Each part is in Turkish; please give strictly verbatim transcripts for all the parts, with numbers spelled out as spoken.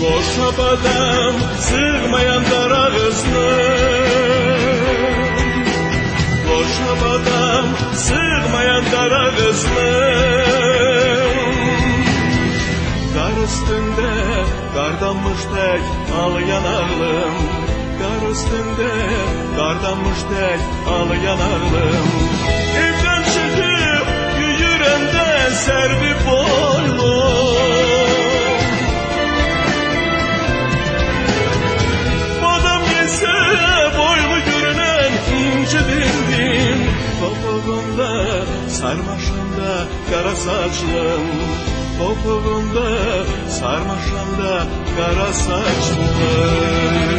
Boşabadan sığmayan dar ağızlım, boşabadan sığmayan dar ağızlım. Kar üstünde kardanmış tek ağlayan ağlım, kar üstünde kardanmış tek ağlayan ağlım. Evden çıkıp yürürende serbi boylum, boylu görünen ince dildim, topuğunda sarmaşanda kara saçlım, topuğunda sarmaşanda kara saçlım.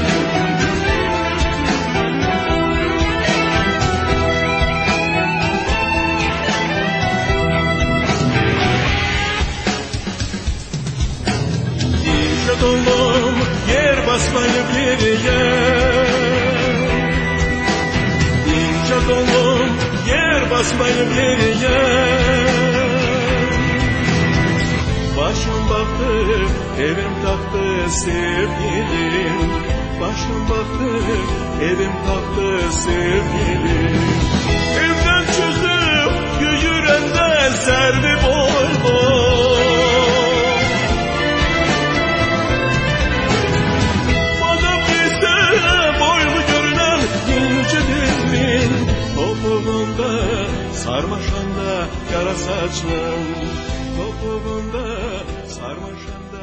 İnce dolum yer basmayıp yeriye, İnce dolum yer basmayıp yeriye. Başım baktı, evim taktı sevgilim, başım baktı, evim taktı sevgilim. Evden çıkıp yürürende serbi boylum, topuğunda sarmaşanda kara saçlım, topuğunda sarmaşanda